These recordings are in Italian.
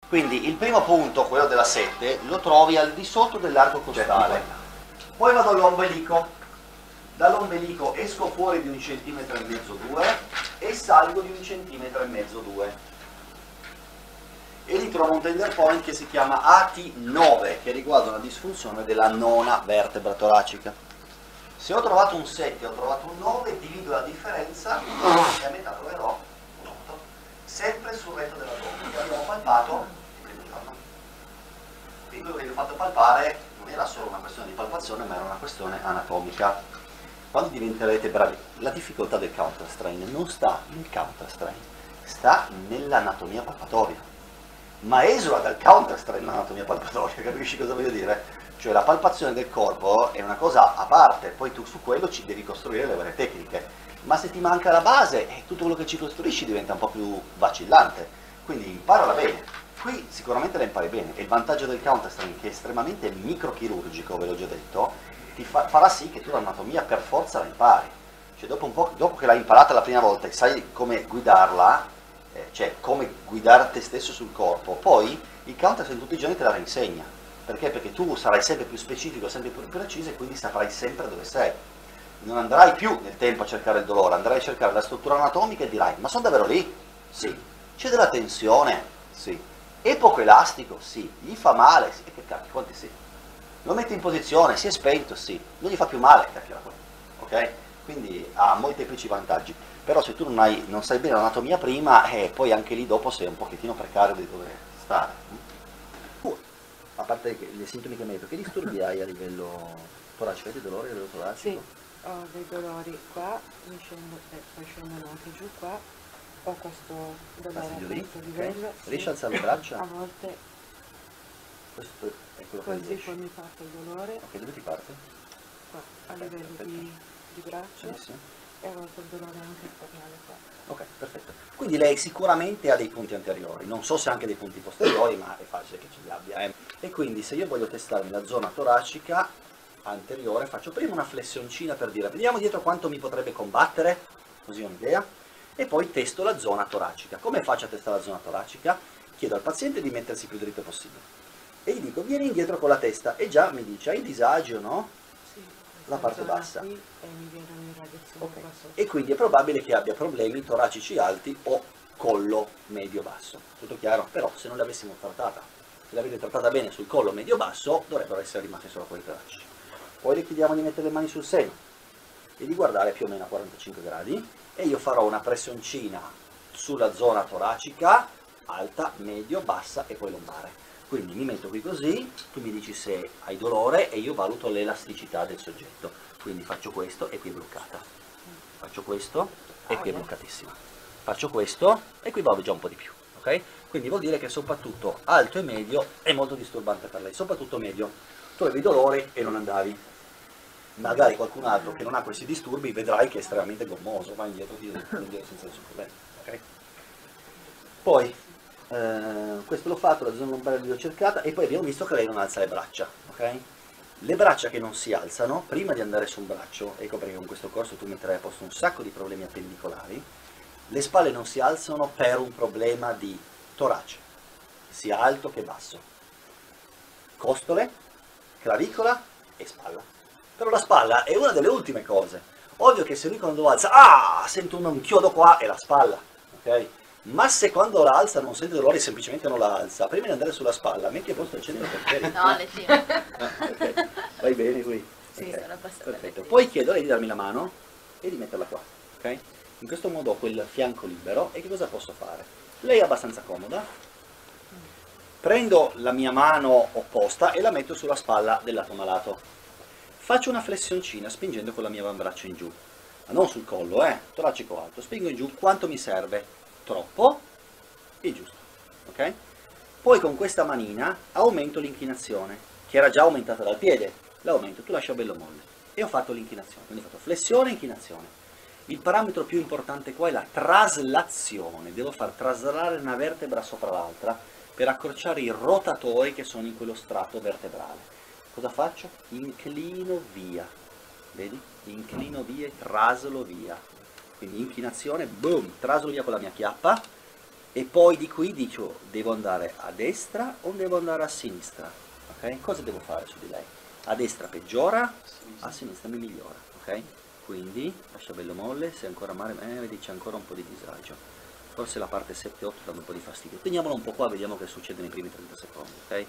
Quindi il primo punto, quello della 7, lo trovi al di sotto dell'arco costale. Poi vado all'ombelico. Dall'ombelico esco fuori di 1,5 centimetri, 2 e salgo di 1,5 centimetri, 2. E lì trovo un tender point che si chiama AT9, che riguarda una disfunzione della nona vertebra toracica. Se ho trovato un 7 e ho trovato un 9, divido la differenza e a metà troverò un 8. Sempre sul retto dell'addome, che abbiamo palpato il primo giorno. Quindi quello che vi ho fatto palpare non era solo una questione di palpazione, ma era una questione anatomica. Quando diventerete bravi, la difficoltà del counter strain non sta nel counter strain, sta nell'anatomia palpatoria. Ma esula dal counter strain l'anatomia palpatoria, capisci cosa voglio dire? Cioè la palpazione del corpo è una cosa a parte, poi tu su quello ci devi costruire le varie tecniche, ma se ti manca la base, tutto quello che ci costruisci diventa un po' più vacillante, quindi imparala bene. Qui sicuramente la impari bene, e il vantaggio del counter strain, che è estremamente microchirurgico, ve l'ho già detto, ti farà sì che tu l'anatomia per forza la impari. Cioè dopo un po', dopo che l'hai imparata la prima volta e sai come guidarla, cioè come guidare te stesso sul corpo, poi il counter strain tutti i giorni te la reinsegna. Perché? Perché tu sarai sempre più specifico, sempre più preciso, e quindi saprai sempre dove sei. Non andrai più nel tempo a cercare il dolore, andrai a cercare la struttura anatomica e dirai: ma sono davvero lì? Sì. C'è della tensione? Sì. È poco elastico? Sì. Gli fa male? Sì. E che cacchio, quanti sì? Lo metti in posizione? Si è spento? Sì. Non gli fa più male? Cacchio, ok? Quindi ha molteplici vantaggi. Però se tu non sai bene l'anatomia prima, poi anche lì dopo sei un pochettino precario di dove stare. A parte le sintomi che mi hai detto, che disturbi hai a livello toracico? Hai dei dolori a livello toracico? Sì, ho dei dolori qua, poi scendono anche giù qua, ho questo dolore a questo livello. Okay. Riesci a alzare le braccia? A volte Questo è quello che così, riesci. poi mi parte il dolore. Ok, dove ti parte? Qua, a livello di braccio. Benissimo. E a volte il dolore anche sternale qua. Ok, perfetto. Quindi lei sicuramente ha dei punti anteriori, non so se anche dei punti posteriori, ma è facile che ce li abbia. E quindi se io voglio testare la zona toracica anteriore, faccio prima una flessioncina per dire: vediamo dietro quanto mi potrebbe combattere, così ho un'idea, e poi testo la zona toracica. Come faccio a testare la zona toracica? Chiedo al paziente di mettersi più dritto possibile e gli dico: vieni indietro con la testa, e già mi dice: hai disagio, no? La parte bassa. Qui, e mi viene un'irradiazione Okay. qua sotto. E quindi è probabile che abbia problemi toracici alti o collo medio-basso. Tutto chiaro? Però se non l'avessimo trattata, se l'avete trattata bene sul collo medio-basso, dovrebbero essere rimasti solo quelli toracici. Poi le chiediamo di mettere le mani sul seno e di guardare più o meno a 45 gradi, e io farò una pressioncina sulla zona toracica, alta, medio, bassa e poi lombare. Quindi mi metto qui così, tu mi dici se hai dolore e io valuto l'elasticità del soggetto. Quindi faccio questo e qui è bloccata. Faccio questo e qui è bloccatissima. Faccio questo e qui vado già un po' di più. Ok? Quindi vuol dire che soprattutto alto e medio è molto disturbante per lei. Soprattutto medio. Tu avevi dolore e non andavi. Magari qualcun altro che non ha questi disturbi vedrai che è estremamente gommoso, va indietro, senza nessun problema. Okay? Poi questo l'ho fatto, la zona lombare l'ho cercata, e poi abbiamo visto che lei non alza le braccia, ok? Le braccia che non si alzano, prima di andare su un braccio, ecco perché con questo corso tu metterai a posto un sacco di problemi appendicolari, le spalle non si alzano per un problema di torace, sia alto che basso, costole, clavicola e spalla. Però la spalla è una delle ultime cose. Ovvio che se lui quando alza, sento un chiodo qua, è la spalla, ok? Ma se quando la alza non sente dolore, semplicemente non la alza, prima di andare sulla spalla, metti a posto il centro periferico. No, le tiro. Okay. Vai bene qui? Sì, Okay. sono passata. Perfetto. Poi chiedo a lei di darmi la mano e di metterla qua, ok? In questo modo ho quel fianco libero, e che cosa posso fare? Lei è abbastanza comoda, prendo la mia mano opposta e la metto sulla spalla del lato malato. Faccio una flessioncina spingendo con la mia avambraccio in giù, ma non sul collo, toracico alto, spingo in giù quanto mi serve. Troppo e giusto, ok? Poi con questa manina aumento l'inclinazione, che era già aumentata dal piede, l'aumento, tu lascia bello molle, e ho fatto l'inclinazione, quindi ho fatto flessione e inclinazione. Il parametro più importante qua è la traslazione, devo far traslare una vertebra sopra l'altra per accorciare i rotatori che sono in quello strato vertebrale. Cosa faccio? Inclino via, vedi? Inclino via e traslo via. Quindi inclinazione, boom, traslo via con la mia chiappa, E poi di qui dico, devo andare a destra o devo andare a sinistra? Ok? Cosa devo fare su di lei? A destra peggiora, a sinistra mi migliora, ok? Quindi lascia bello molle, se ancora male, vedi c'è ancora un po' di disagio. Forse la parte 7-8 dà un po' di fastidio. Teniamolo un po' qua, vediamo che succede nei primi 30 secondi, ok?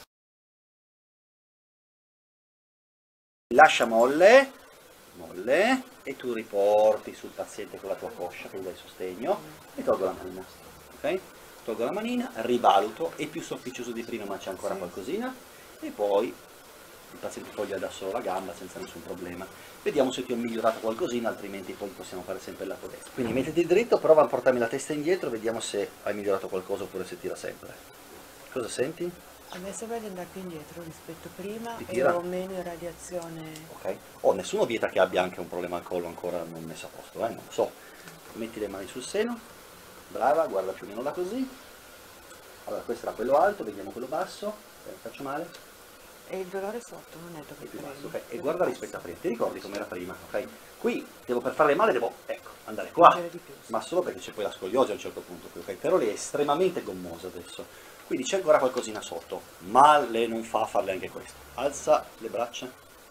Lascia molle, molle, e tu riporti sul paziente con la tua coscia, che gli dai sostegno, e tolgo la manina, ok? Tolgo la manina, rivaluto, è più sofficioso di prima ma c'è ancora qualcosina, e poi il paziente toglie da solo la gamba senza nessun problema. Vediamo se ti ho migliorato qualcosina, altrimenti poi possiamo fare sempre il lato destro. Quindi mettiti dritto, prova a portarmi la testa indietro, vediamo se hai migliorato qualcosa oppure se tira sempre. Cosa senti? A me sembra di andare più indietro rispetto a prima Ti e tira? ho meno irradiazione. Ok? Oh, nessuno vieta che abbia anche un problema al collo ancora non messo a posto, non lo so. Metti le mani sul seno, brava, guarda più o meno da così. Allora, questo era quello alto, vediamo quello basso, faccio male, E il dolore sotto non è dove e più basso, premi. ok? E guarda rispetto a prima, ti ricordi com'era prima, ok? Qui devo, per farle male devo, ecco, andare qua, Spingere di più, sì. ma solo perché c'è poi la scoliosi a un certo punto, ok? Però lei è estremamente gommosa adesso. Quindi c'è ancora qualcosina sotto, ma lei non fa a farle anche questo. Alza le braccia,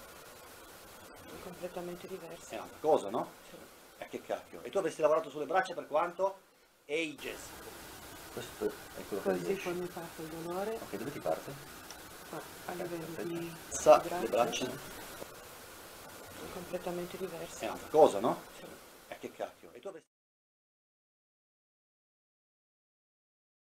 È completamente diverso. è un'altra cosa, no? Che cacchio. E tu avresti lavorato sulle braccia per quanto? Ages. Questo è quello che Così riesci. poi mi parte il dolore Ok, dove ti parte? qua, a livello di Alza le braccia, è completamente diverso. è un'altra cosa, no? Sì. Che cacchio. E tu avresti